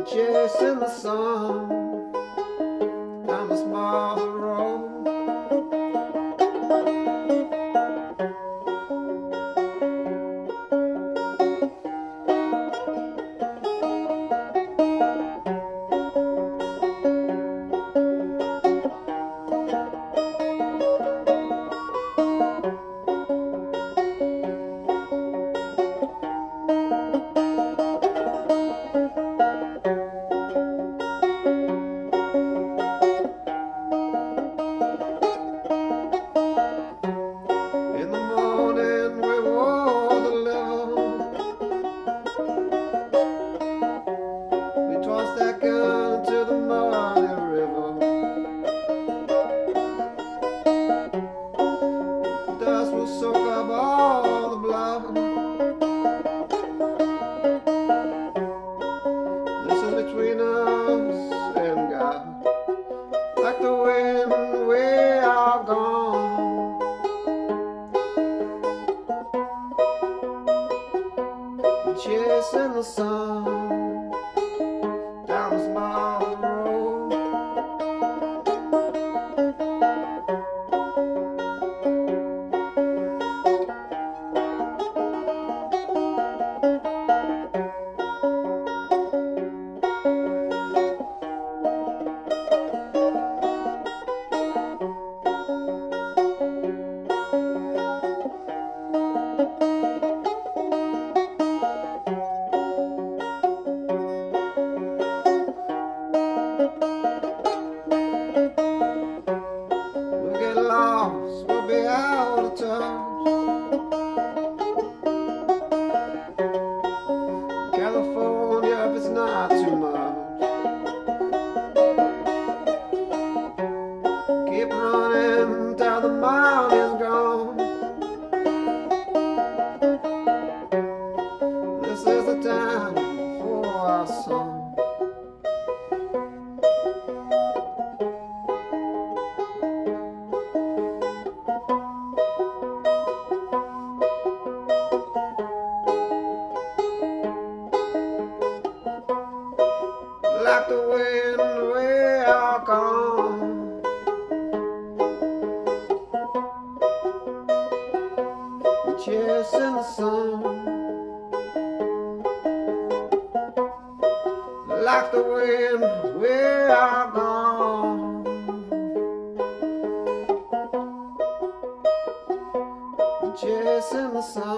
chasing the sun down the small road. That gun to the muddy river. The dust will soak up all the blood. This is between us and God. Like the wind, we are gone. Chasing the sun down the small road. We'll be out of touch. California, if it's not too much. Keep running till the mountain's gone. This is the time for our song. Like the wind, we are gone. Chasing the sun. Like the wind, we are gone. Chasing the sun.